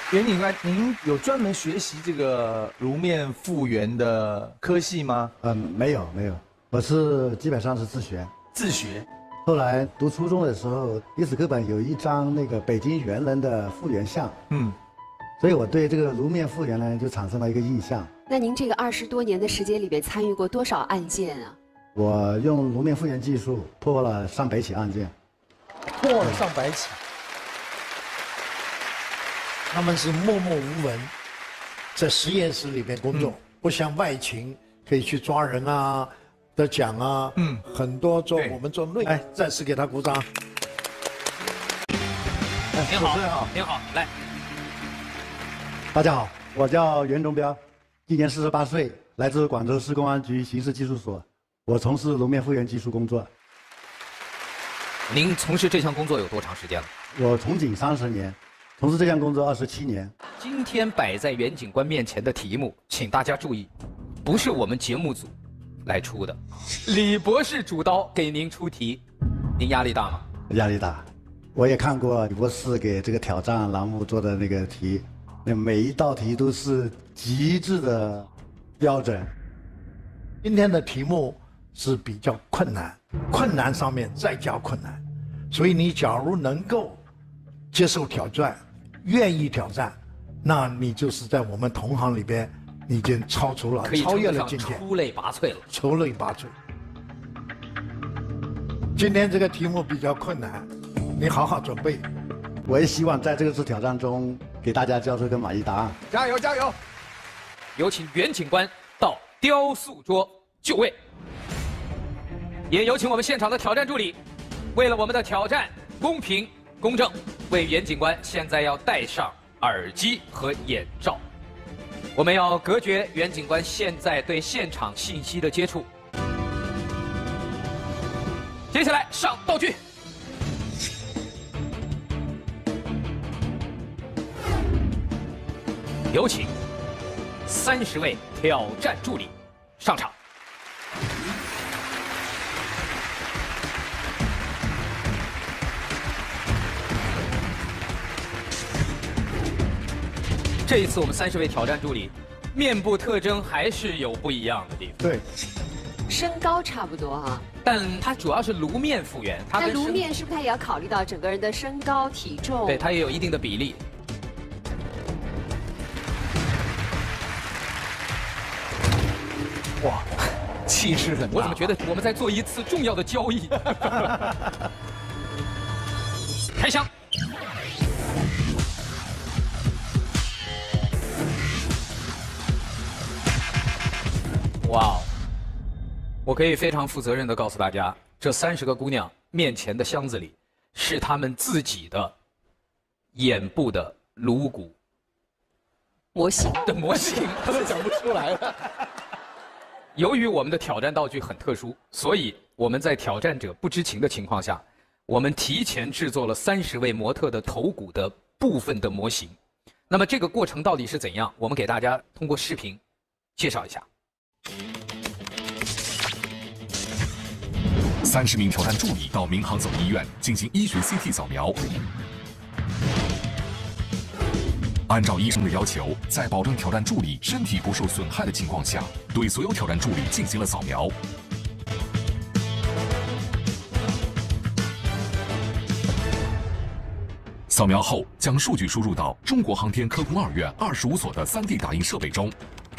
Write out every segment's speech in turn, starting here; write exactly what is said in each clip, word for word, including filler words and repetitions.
袁警官，您有专门学习这个颅面复原的科系吗？ 嗯，没有没有，我是基本上是自学。 自学。 后来读初中的时候，历史课本有一张那个北京猿人的复原像，嗯，所以我对这个颅面复原呢就产生了一个印象。 那您这个二十多年的时间里面参与过多少案件啊？ 我用颅面复原技术破了上百起案件， 破了上百起。 他们是默默无闻，在实验室里面工作，嗯、不像外勤可以去抓人啊、得奖啊。嗯，很多做我们做内，哎，再次给他鼓掌。 您好，好，您好，来。 大家好，我叫袁忠彪，今年四十八岁，来自广州市公安局刑事技术所，我从事颅面复原技术工作。 您从事这项工作有多长时间了？ 我从警三十年。从事这项工作二十七年。 今天摆在袁警官面前的题目，请大家注意，不是我们节目组来出的，李博士主刀给您出题，您压力大吗？ 压力大，我也看过李博士给这个挑战栏目做的那个题，那每一道题都是极致的标准。 今天的题目是比较困难，困难上面再加困难，所以你假如能够接受挑战，愿意挑战，那你就是在我们同行里边，你已经超出了、超越了境界， 出类拔萃了， 出类拔萃。今天这个题目比较困难，你好好准备。 我也希望在这个次挑战中给大家交出一个满意答案。 加油加油！ 有请袁警官到雕塑桌就位，也有请我们现场的挑战助理，为了我们的挑战公平公正，为袁警官现在要戴上耳机和眼罩，我们要隔绝袁警官现在对现场信息的接触。接下来上道具，有请三十位挑战助理上场。这一次我们三十位挑战助理，面部特征还是有不一样的地方。 对， 身高差不多哈， 但它主要是颅面复原。它那颅面是不是它也要考虑到整个人的身高、体重？ 对，它也有一定的比例。哇，气势很大！我怎么觉得我们在做一次重要的交易？开枪！哇哦！我可以非常负责任地告诉大家，这三十个姑娘面前的箱子里，是她们自己的眼部的颅骨模型的模型， 他们讲不出来了。 由于我们的挑战道具很特殊，所以我们在挑战者不知情的情况下，我们提前制作了三十位模特的头骨的部分的模型。那么这个过程到底是怎样？我们给大家通过视频介绍一下。 三十名挑战助理到民航总医院进行医学 C T 扫描，按照医生的要求，在保证挑战助理身体不受损害的情况下，对所有挑战助理进行了扫描。扫描后，将数据输入到中国航天科工二院二十五所的 三 D 打印设备中。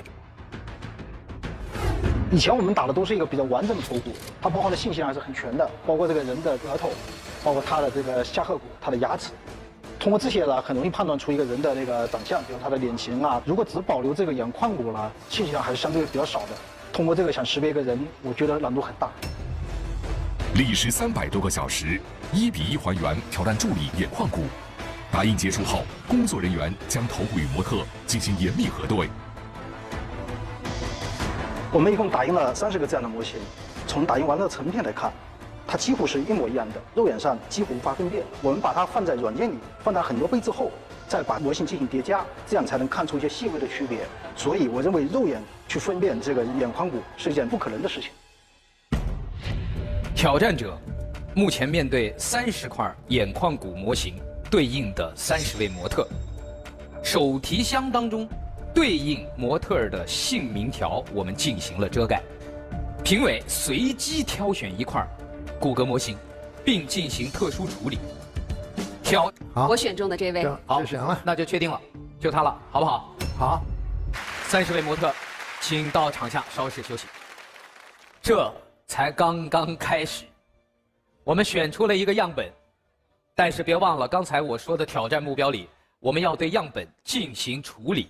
以前我们打的都是一个比较完整的头骨，它包含的信息量还是很全的，包括这个人的额头，包括他的这个下颌骨、他的牙齿。通过这些呢，很容易判断出一个人的那个长相，比如他的脸型啊。如果只保留这个眼眶骨呢，信息量还是相对比较少的。通过这个想识别一个人，我觉得难度很大。 历时三百多个小时，一比一还原挑战助理眼眶骨。打印结束后，工作人员将头骨与模特进行严密核对。 我们一共打印了三十个这样的模型，从打印完的成片来看，它几乎是一模一样的，肉眼上几乎无法分辨。我们把它放在软件里，放大很多倍之后，再把模型进行叠加，这样才能看出一些细微的区别。所以我认为肉眼去分辨这个眼眶骨是一件不可能的事情。 挑战者目前面对三十块眼眶骨模型对应的三十位模特， 手提箱当中对应模特儿的姓名条，我们进行了遮盖。评委随机挑选一块骨骼模型，并进行特殊处理。挑， 好， 我选中的这位， 好， 就选了， 那就确定了，就他了，好不好？ 好， 三十位模特，请到场下稍事休息。这才刚刚开始，我们选出了一个样本，但是别忘了刚才我说的挑战目标里，我们要对样本进行处理。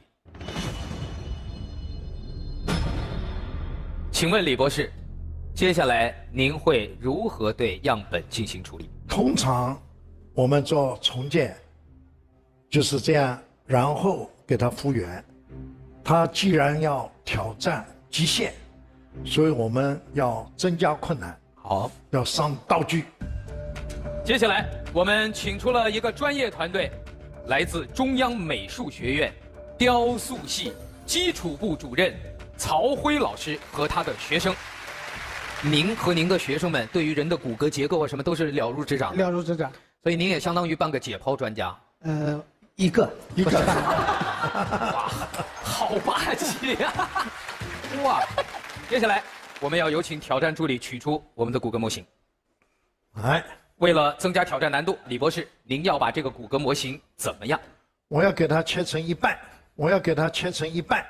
请问李博士，接下来您会如何对样本进行处理？ 通常我们做重建就是这样，然后给它复原。它既然要挑战极限，所以我们要增加困难， 好， 要上道具。 接下来我们请出了一个专业团队，来自中央美术学院雕塑系基础部主任曹辉老师和他的学生。您和您的学生们对于人的骨骼结构啊什么都是了如指掌的， 了如指掌。 所以您也相当于半个解剖专家。 呃，一个一个。 哇，好霸气呀、啊！哇，接下来我们要有请挑战助理取出我们的骨骼模型。 哎， 为了增加挑战难度，李博士，您要把这个骨骼模型怎么样？ 我要给它切成一半，我要给它切成一半。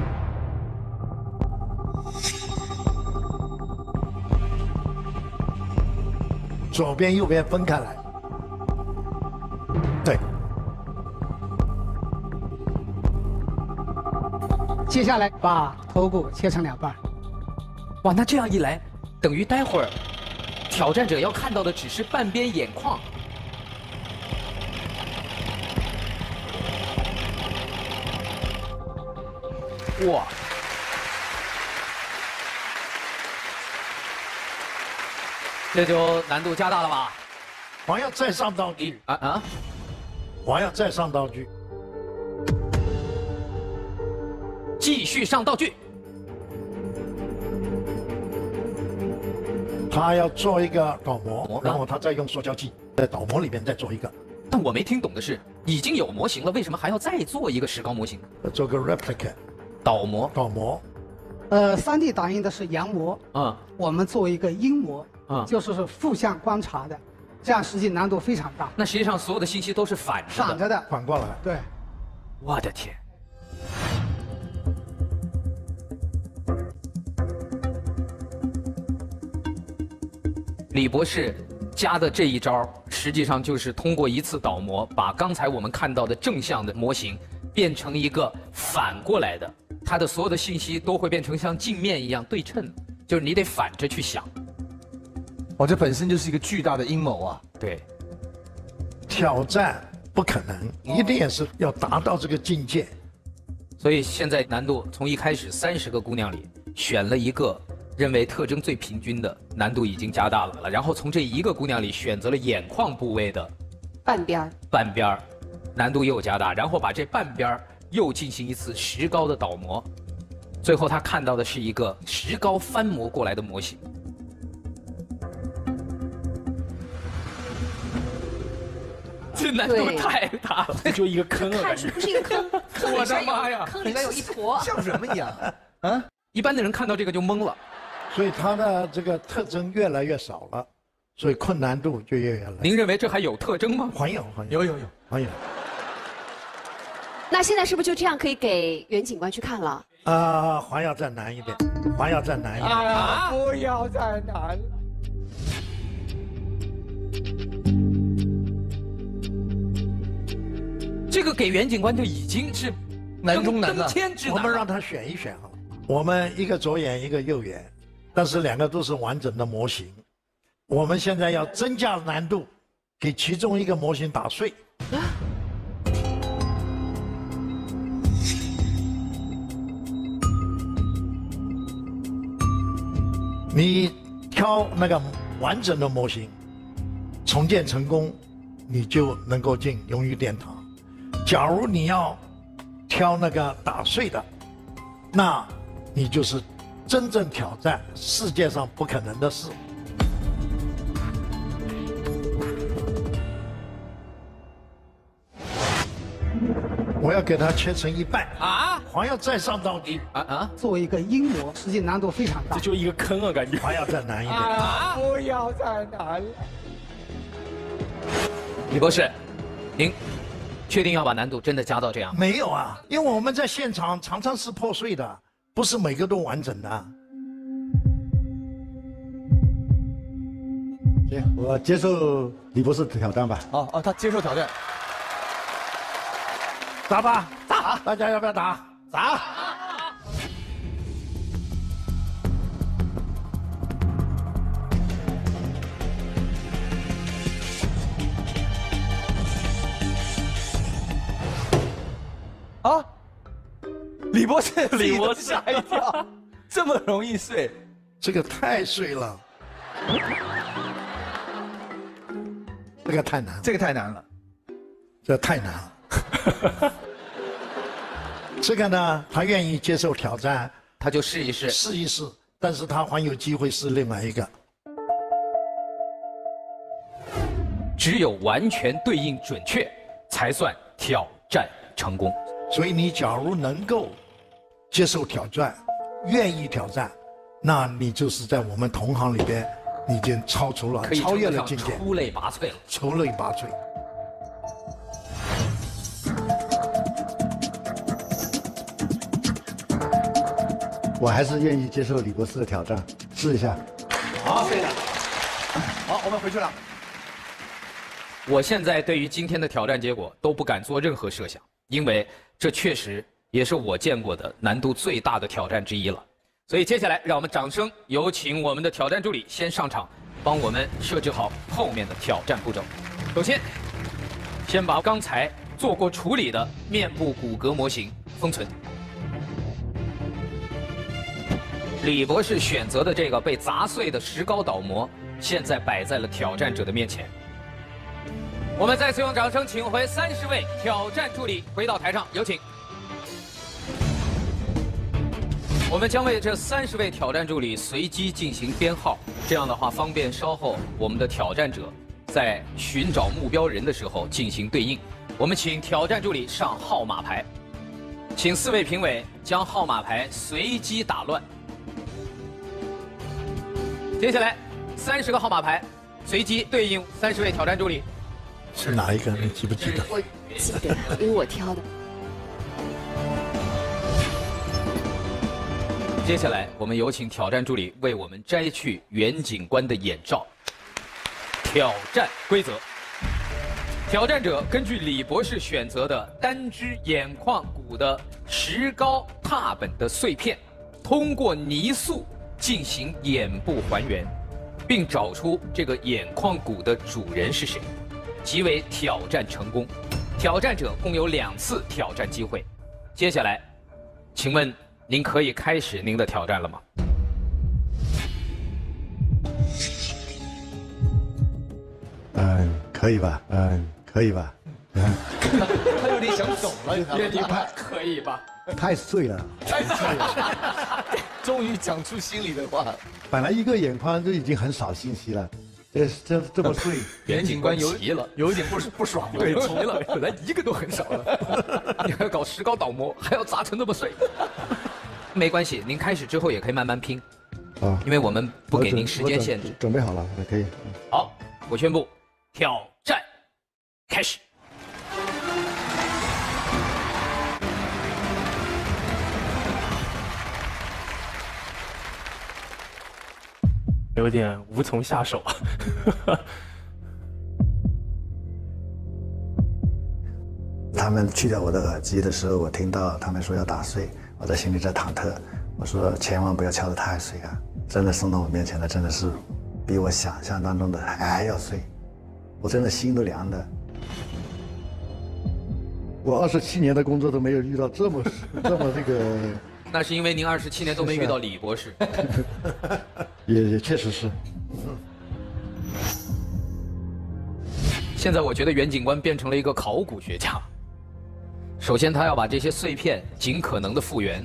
左边右边分开来，对。 接下来把头骨切成两半。 哇，那这样一来，等于待会儿挑战者要看到的只是半边眼眶。哇！这就难度加大了吧？ 还要再上道具啊啊！ 还要再上道具， 继续上道具。 他要做一个倒模，然后他再用塑胶剂在倒模里面再做一个。 但我没听懂的是，已经有模型了，为什么还要再做一个石膏模型？ 做个 replica， 倒模。 倒模。 呃，三 D 打印的是阳模， 嗯， 我们做一个阴模， 嗯， 就是是负向观察的，这样实际难度非常大。 那实际上所有的信息都是反着的。 反着的， 反过来。 对。 我的天！李博士加的这一招，实际上就是通过一次倒模，把刚才我们看到的正向的模型变成一个反过来的，它的所有的信息都会变成像镜面一样对称，就是你得反着去想。 哇，这本身就是一个巨大的阴谋啊！ 对， 挑战不可能，一定也是要达到这个境界。 所以现在难度从一开始三十个姑娘里选了一个认为特征最平均的，难度已经加大了。然后从这一个姑娘里选择了眼眶部位的半边儿， 半边儿，难度又加大。然后把这半边儿又进行一次石膏的倒模，最后她看到的是一个石膏翻模过来的模型。这难度太大了， 这就一个坑啊！ 看是不是一个坑？坑我的妈呀！ 坑里面有一坨， 像什么一样？啊！ 一般的人看到这个就懵了。 所以它的这个特征越来越少了，所以困难度就越来越。 您认为这还有特征吗？ 还有，还有， 有有有， 还有。 那现在是不是就这样可以给袁警官去看了？ 啊，还要再难一点，还要再难一点。 啊！不要再难了。 这个给袁警官就已经是难中难了。 登天之难。 我们让他选一选好了。我们一个左眼，一个右眼，但是两个都是完整的模型。我们现在要增加难度，给其中一个模型打碎。你挑那个完整的模型，重建成功，你就能够进荣誉殿堂。假如你要挑那个打碎的，那你就是真正挑战世界上不可能的事。 我要给它切成一半啊， 还要再上道具啊啊！ 作为一个阴谋，实际难度非常大。 这就一个坑啊，感觉还要再难一点。 啊！ 不要再难了。 李博士，您确定要把难度真的加到这样？ 没有啊，因为我们在现场常常是破碎的，不是每个都完整的。 行，我接受李博士的挑战吧。 哦哦，他接受挑战， 打吧，打！大家要不要打？ 砸！啊！李博士， 李博士吓一跳，这么容易碎？ 这个太碎了，这个太难了， 这个太难了， 这太难了。这个呢，他愿意接受挑战， 他就试一试， 试一试，但是他还有机会试另外一个。 只有完全对应准确，才算挑战成功。 所以你假如能够接受挑战，愿意挑战，那你就是在我们同行里边，你已经超出了、 可以超越称得上了境界， 出类拔萃了。 出类拔萃。 我还是愿意接受李博士的挑战，试一下。 好，对的。好，我们回去了。 我现在对于今天的挑战结果都不敢做任何设想，因为这确实也是我见过的难度最大的挑战之一了。所以接下来，让我们掌声有请我们的挑战助理先上场，帮我们设置好后面的挑战步骤。首先，先把刚才做过处理的面部骨骼模型封存。李博士选择的这个被砸碎的石膏倒模，现在摆在了挑战者的面前。我们再次用掌声请回三十位挑战助理回到台上，有请。我们将为这三十位挑战助理随机进行编号，这样的话方便稍后我们的挑战者在寻找目标人的时候进行对应。我们请挑战助理上号码牌，请四位评委将号码牌随机打乱。接下来，三十个号码牌随机对应三十位挑战助理。 是哪一个？你记不记得？ 我记得，因为我挑的。 接下来，我们有请挑战助理为我们摘去袁警官的眼罩。挑战规则：挑战者根据李博士选择的单只眼眶骨的石膏拓本的碎片，通过泥塑进行眼部还原，并找出这个眼眶骨的主人是谁，即为挑战成功。挑战者共有两次挑战机会。接下来，请问您可以开始您的挑战了吗？ 嗯，可以吧？嗯，可以吧？嗯， 他有点想走了，你知道吗？ 你看可以吧？ 太碎了， 终于讲出心里的话了。 本来一个眼眶就已经很少信息了，这这这么碎， 袁警官有急了， 有一点不不爽。 对，急了，本来一个都很少了，你还要搞石膏倒模，还要砸成那么碎。没关系，您开始之后也可以慢慢拼， 啊， 因为我们不给您时间限制。 准备好了，可以。 好，我宣布，挑战开始。 有点无从下手啊。 他们去掉我的耳机的时候，我听到他们说要打碎，我在心里在忐忑。我说千万不要敲得太碎啊！真的送到我面前的真的是比我想象当中的还要碎，我真的心都凉的。我二十七年的工作都没有遇到这么这么这个。 那是因为您二十七年都没遇到李博士。 也也确实是。 现在我觉得袁警官变成了一个考古学家。首先，他要把这些碎片尽可能的复原。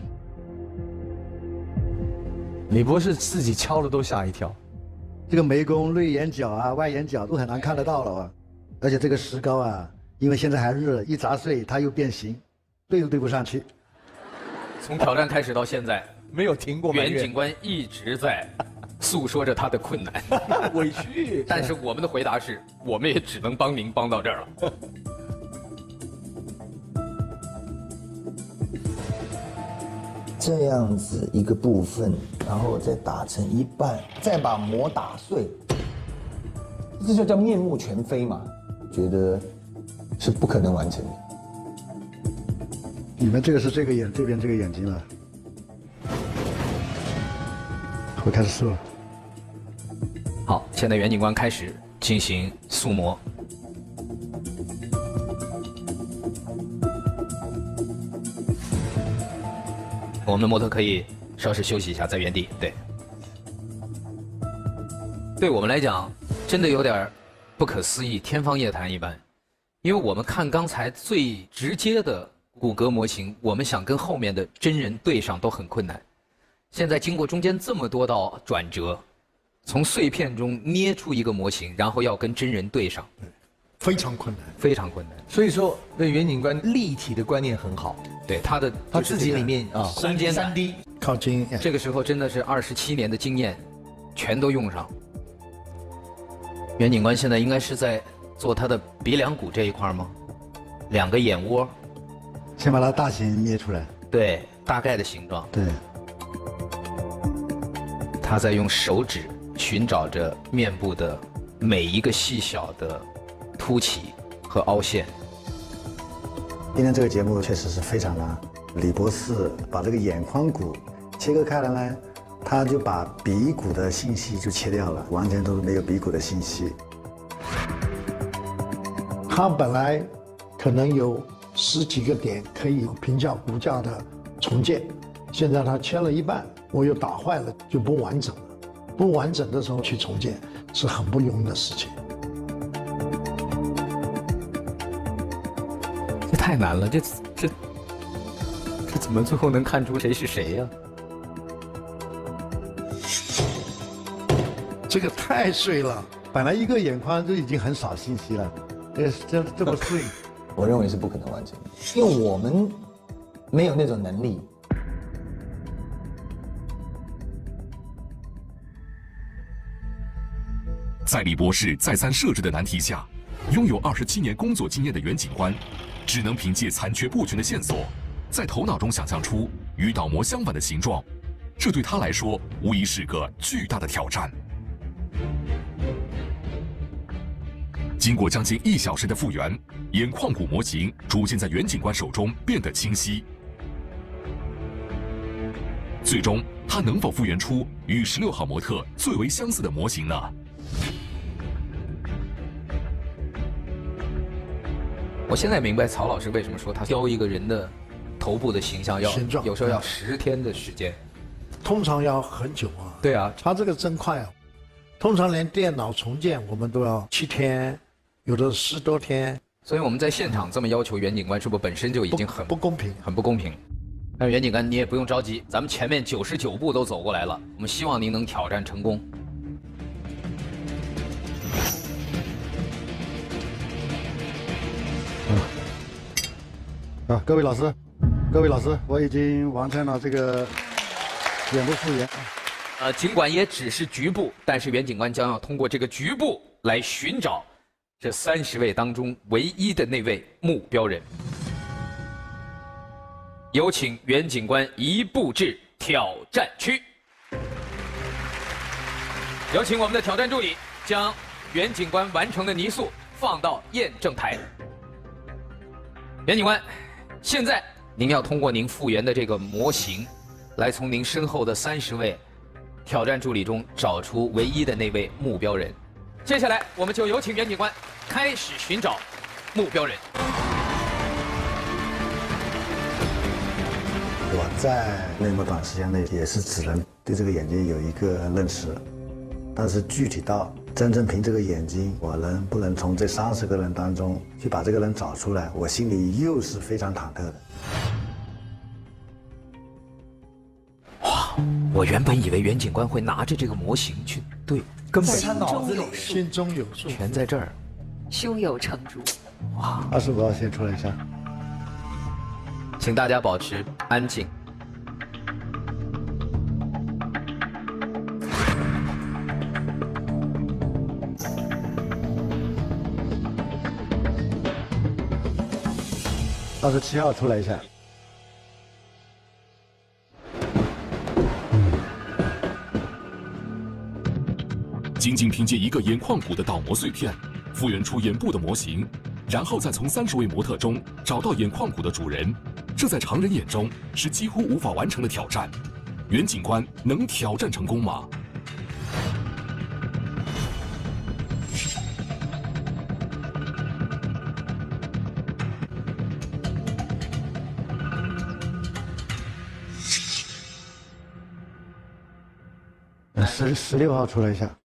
李博士自己敲的都吓一跳。 这个眉弓、内眼角啊、外眼角都很难看得到了啊，而且这个石膏啊，因为现在还热，一砸碎它又变形， 对都对不上去。 从挑战开始到现在， 没有停过。 袁警官一直在诉说着他的困难、 委屈， 但是我们的回答是，我们也只能帮您帮到这儿了。 这样子一个部分，然后再打成一半，再把膜打碎，这就叫面目全非嘛？觉得是不可能完成的。 你们这个是这个眼这边这个眼睛了，会开始射了。 好，现在袁警官开始进行塑模。我们的模特可以稍事休息一下，在原地。对，对我们来讲，真的有点不可思议，天方夜谭一般。因为我们看刚才最直接的骨骼模型，我们想跟后面的真人对上都很困难。现在经过中间这么多道转折，从碎片中捏出一个模型，然后要跟真人对上， 非常困难， 非常困难。 所以说，对袁警官立体的观念很好。 对他的他自己里面啊， 空间三 D 靠经验， 这个时候真的是二十七年的经验，全都用上。袁警官现在应该是在做他的鼻梁骨这一块吗？两个眼窝， 先把它大形捏出来。 对，大概的形状。 对。 他在用手指寻找着面部的每一个细小的凸起和凹陷。 今天这个节目确实是非常难。李博士把这个眼眶骨切割开来呢，他就把鼻骨的信息就切掉了，完全都没有鼻骨的信息。 他本来可能有十几个点可以评价骨架的重建，现在他切了一半，我又打坏了，就不完整了。不完整的时候去重建是很不容易的事情。 这太难了，这这这怎么最后能看出谁是谁呀？ 这个太碎了， 本来一个眼眶就已经很少信息了，这这这么碎， 我认为是不可能完成的，因为我们没有那种能力。 在李博士再三设置的难题下，拥有二十七年工作经验的袁警官，只能凭借残缺不全的线索，在头脑中想象出与倒模相反的形状，这对他来说无疑是个巨大的挑战。经过将近一小时的复原，眼眶骨模型逐渐在袁警官手中变得清晰。最终，他能否复原出与十六号模特最为相似的模型呢？ 我现在明白曹老师为什么说他雕一个人的头部的形象要形状有时候要十天的时间， 通常要很久啊。 对啊， 他这个真快啊！通常连电脑重建我们都要七天，有的十多天。 所以我们在现场这么要求袁警官，是不是本身就已经很不公平， 很不公平？但是袁警官你也不用着急，咱们前面九十九步都走过来了，我们希望您能挑战成功。 啊，各位老师，各位老师，我已经完成了这个眼部复原。 呃，尽管也只是局部，但是袁警官将要通过这个局部来寻找这三十位当中唯一的那位目标人。有请袁警官移步至挑战区。有请我们的挑战助理将袁警官完成的泥塑放到验证台。袁警官，现在您要通过您复原的这个模型，来从您身后的三十位挑战助理中找出唯一的那位目标人。接下来，我们就有请袁警官开始寻找目标人。 我在那么短时间内也是只能对这个眼睛有一个认识，但是具体到真正凭这个眼睛，我能不能从这三十个人当中去把这个人找出来，我心里又是非常忐忑的。 哇！我原本以为袁警官会拿着这个模型去对，根本他脑子里心中有数， 全在这儿， 胸有成竹。 哇！ 二十五号先出来一下。 请大家保持安静。 二十七号出来一下。 仅仅凭借一个眼眶骨的倒模碎片，复原出眼部的模型，然后再从三十位模特中找到眼眶骨的主人，这在常人眼中是几乎无法完成的挑战。袁警官能挑战成功吗？ 十十六号出来一下。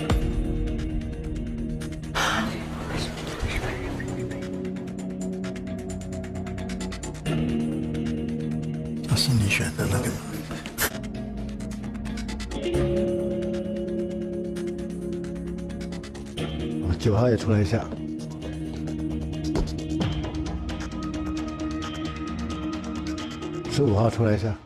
那是你选的那个。 九号也出来一下。十五号出来一下。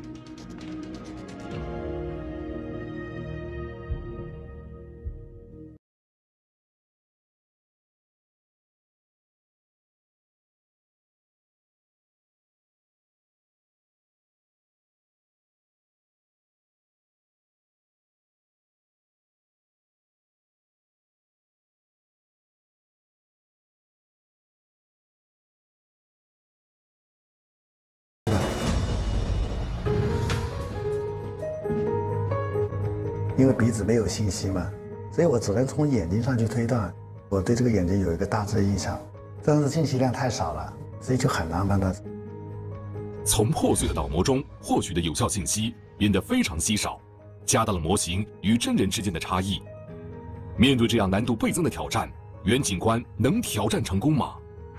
因为鼻子没有信息嘛，所以我只能从眼睛上去推断。我对这个眼睛有一个大致印象，但是信息量太少了，所以就很难判断。 从破碎的倒模中获取的有效信息变得非常稀少，加大了模型与真人之间的差异。面对这样难度倍增的挑战，袁警官能挑战成功吗？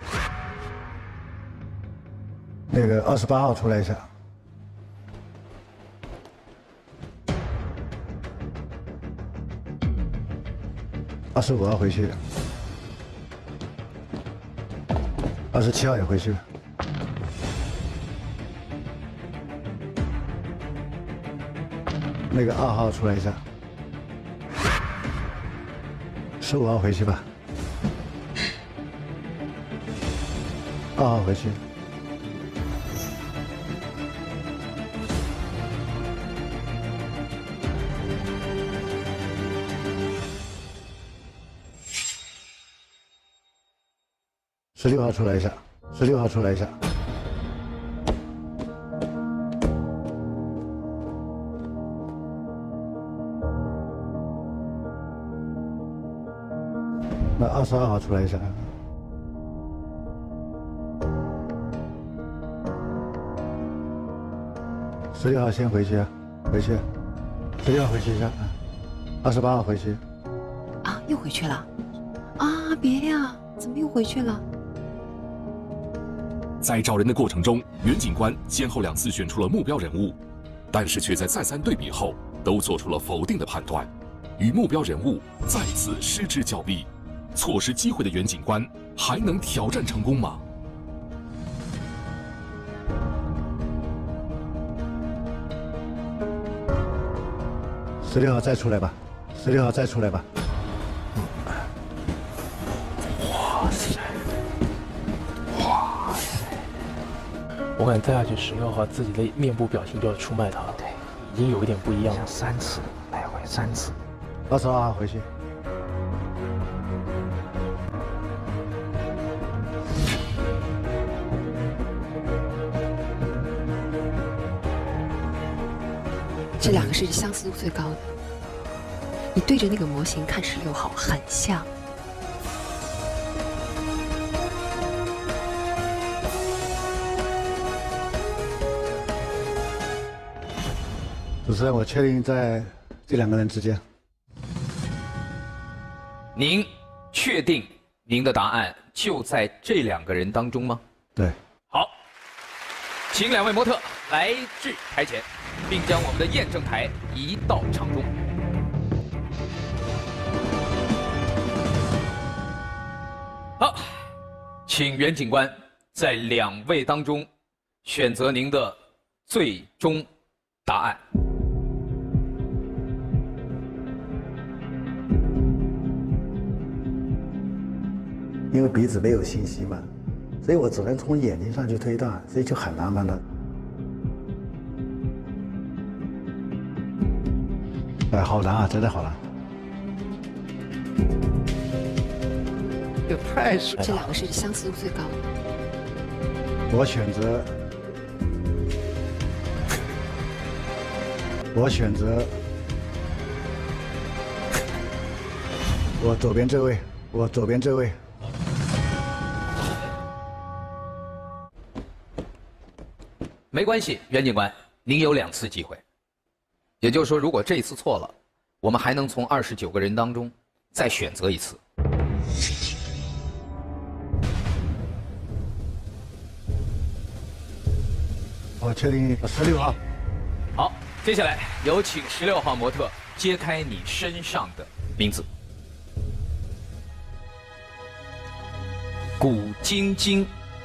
那个二十八号出来一下。二十五号回去，二十七号也回去。那个二号出来一下，十五号回去吧。二号回去。十六号出来一下，十六号出来一下。那二十二号出来一下。十六号先回去啊，回去。十六号回去一下，二十八号回去。 啊，又回去了？啊，别呀，怎么又回去了？ 在找人的过程中，袁警官先后两次选出了目标人物，但是却在再三对比后都做出了否定的判断，与目标人物再次失之交臂。错失机会的袁警官还能挑战成功吗？ 十六号再出来吧，十六号再出来吧。 哇塞！哇塞！我感觉再下去，十六号自己的面部表情就要出卖他了。对，已经有一点不一样了。 三次，来回三次。 二十二号回去。 这两个是相似度最高的。你对着那个模型看十六号，很像。 主持人，我确定在这两个人之间。 您确定您的答案就在这两个人当中吗？ 对。 好，请两位模特来至台前，并将我们的验证台移到场中。好，请袁警官在两位当中选择您的最终答案。 因为鼻子没有信息嘛，所以我只能从眼睛上去推断，所以就很难判断。哎，好难啊，真的好难。 这太水了。 这两个是相似度最高的。 我选择，我选择，我左边这位，我左边这位。 没关系，袁警官，您有两次机会。也就是说，如果这一次错了，我们还能从二十九个人当中再选择一次。 我确定十六号。 好，接下来有请十六号模特揭开你身上的名字。古晶晶，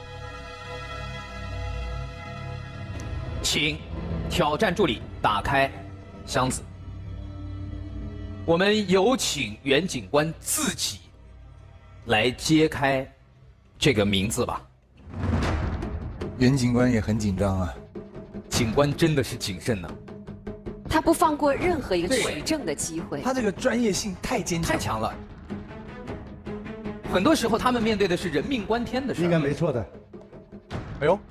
请挑战助理打开箱子。我们有请袁警官自己来揭开这个名字吧。 袁警官也很紧张啊。 警官真的是谨慎呢、啊， 他不放过任何一个取证的机会。 他这个专业性太坚强， 太强了。很多时候他们面对的是人命关天的事。 应该没错的。 哎呦。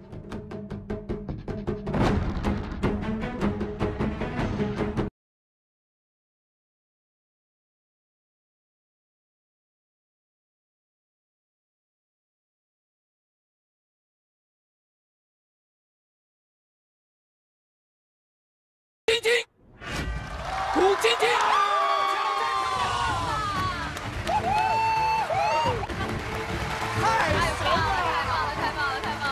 晶晶，古晶晶， 太神了！太棒了！太棒了！太棒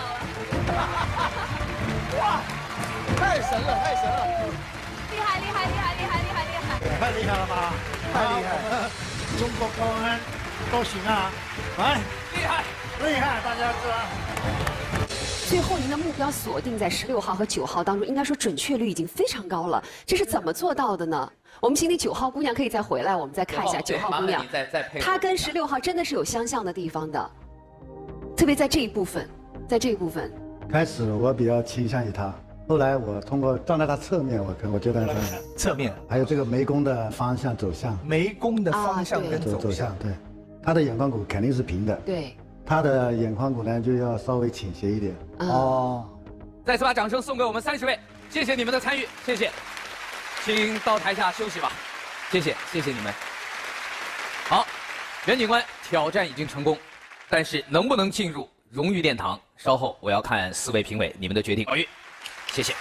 了！哇， 太神了！太神了！ 厉害！厉害！厉害！厉害！厉害！厉害！ 太厉害了吧！ 太厉害！ 我们中国公安都行啊！来， 厉害！ 厉害！大家知道。 最后，您的目标锁定在十六号和九号当中，应该说准确率已经非常高了。这是怎么做到的呢？我们请那九号姑娘可以再回来，我们再看一下九号姑娘，她跟十六号真的是有相像的地方的，特别在这一部分，在这一部分。 开始我比较倾向于他，后来我通过站在他侧面，我可我觉得侧面还有这个眉弓的方向走向， 眉弓的方向跟走走向，对，他的眼眶骨肯定是平的， 对。 他的眼眶骨呢就要稍微倾斜一点。 哦， 再次把掌声送给我们三十位，谢谢你们的参与，谢谢，请到台下休息吧，谢谢，谢谢你们。好，袁警官挑战已经成功，但是能不能进入荣誉殿堂，稍后我要看四位评委你们的决定。宝玉，谢谢。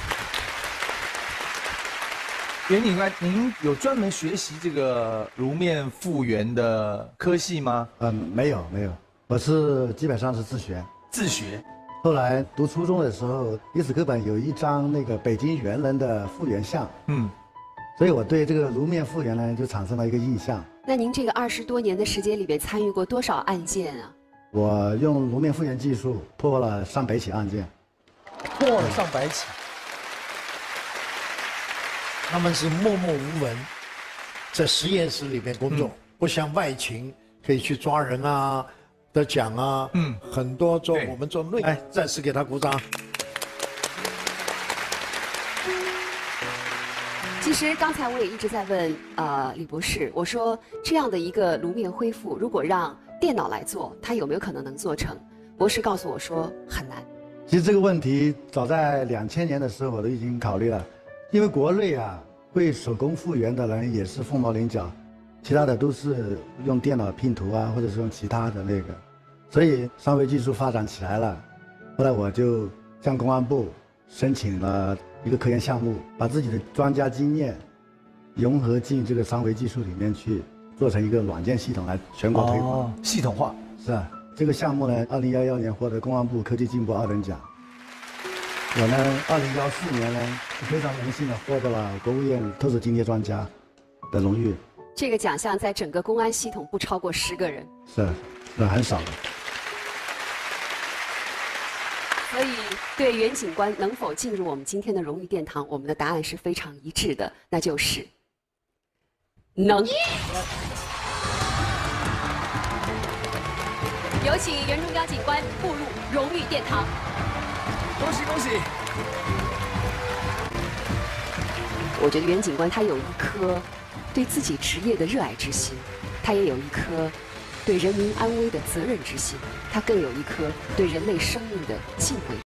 袁警官，您有专门学习这个颅面复原的科系吗？ 嗯，没有没有。我是基本上是自学， 自学。 后来读初中的时候，历史课本有一张那个北京猿人的复原像，嗯，所以我对这个颅面复原呢就产生了一个印象。 那您这个二十多年的时间里面参与过多少案件啊？ 我用颅面复原技术破了上百起案件， 破了上百起。 他们是默默无闻，在实验室里面工作，嗯、不像外勤可以去抓人啊。得奖啊，嗯，很多做我们做内，哎，再次给他鼓掌。 其实刚才我也一直在问呃李博士，我说这样的一个颅面恢复，如果让电脑来做，它有没有可能能做成？博士告诉我说很难。 其实这个问题早在两千年的时候我都已经考虑了，因为国内啊会手工复原的人也是凤毛麟角。其他的都是用电脑拼图啊，或者是用其他的那个，所以三维技术发展起来了。后来我就向公安部申请了一个科研项目，把自己的专家经验融合进这个三维技术里面去，做成一个软件系统来全国推广。 哦，系统化是啊。这个项目呢，二零幺幺年获得公安部科技进步二等奖。我呢，二零幺四年呢，非常荣幸的获得了国务院特殊津贴专家的荣誉。 这个奖项在整个公安系统不超过十个人， 是，是很少的。 所所以对袁警官能否进入我们今天的荣誉殿堂，我们的答案是非常一致的，那就是能。有请袁忠彪警官步入荣誉殿堂。 恭喜恭喜！ 我觉得袁警官他有一颗对自己职业的热爱之心，他也有一颗对人民安危的责任之心，他更有一颗对人类生命的敬畏。